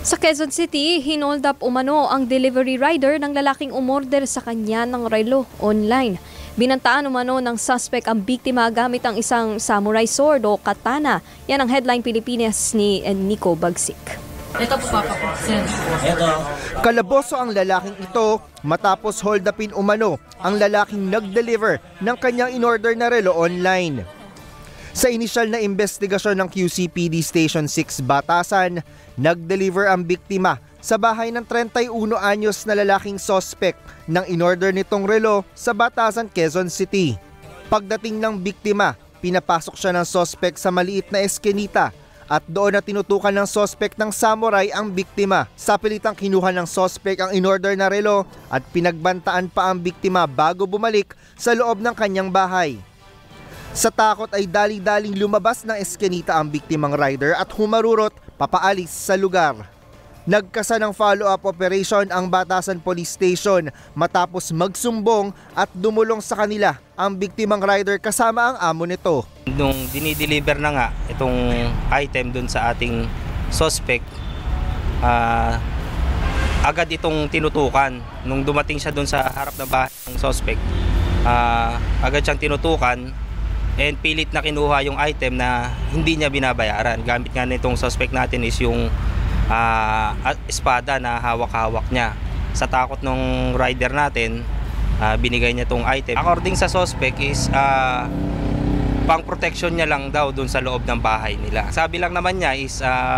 Sa Quezon City, hinold up umano ang delivery rider ng lalaking umorder sa kanya ng relo online. Binantaan umano ng suspect ang biktima gamit ang isang samurai sword o katana. Yan ang headline Pilipinas ni Nico Bagsik. Ito po papa ko, sir. Kalaboso ang lalaking ito matapos hold upin umano ang lalaking nag-deliver ng kanyang in-order na relo online. Sa inisyal na investigasyon ng QCPD Station 6 Batasan, nag-deliver ang biktima sa bahay ng 31 anyos na lalaking suspect ng in-order nitong relo sa Batasan, Quezon City. Pagdating ng biktima, pinapasok siya ng suspect sa maliit na eskinita at doon na tinutukan ng suspect ng samurai ang biktima. Sa pilitang kinuha ng suspect ang in-order na relo at pinagbantaan pa ang biktima bago bumalik sa loob ng kanyang bahay. Sa takot ay dali-daling lumabas ng eskinita ang biktimang rider at humarurot papaalis sa lugar. Nagkasa ng follow-up operation ang Batasan Police Station matapos magsumbong at dumulong sa kanila ang biktimang rider kasama ang amo nito. Nung dinideliver na nga itong item dun sa ating suspect, agad itong tinutukan. Nung dumating siya dun sa harap na bahay ng suspect, agad siyang tinutukan and pilit na kinuha yung item na hindi niya binabayaran. Gamit nga nitong suspect natin is yung espada na hawak-hawak niya. Sa takot ng rider natin, binigay niya tong item. According sa suspect is pang protection niya lang daw dun sa loob ng bahay nila. Sabi lang naman niya is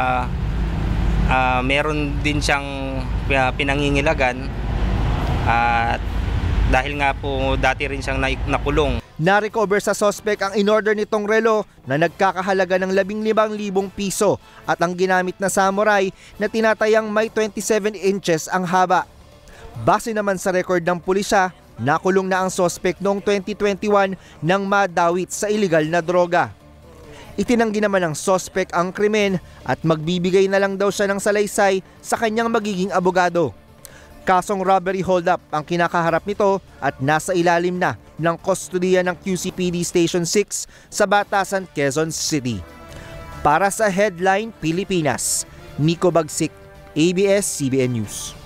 meron din siyang pinangingilagan at dahil nga po dati rin siyang nakulong. Na-recover sa suspect ang in-order nitong relo na nagkakahalaga ng 15,000 piso at ang ginamit na samurai na tinatayang may 27 inches ang haba. Base naman sa record ng pulisya, nakulong na ang suspect noong 2021 nang madawit sa iligal na droga. Itinanggi naman ng suspect ang krimen at magbibigay na lang daw siya ng salaysay sa kanyang magiging abogado. Kasong robbery hold-up ang kinakaharap nito at nasa ilalim na ng kustodiya ng QCPD Station 6 sa Batasan, Quezon City. Para sa Headline Pilipinas, Nico Bagsik, ABS-CBN News.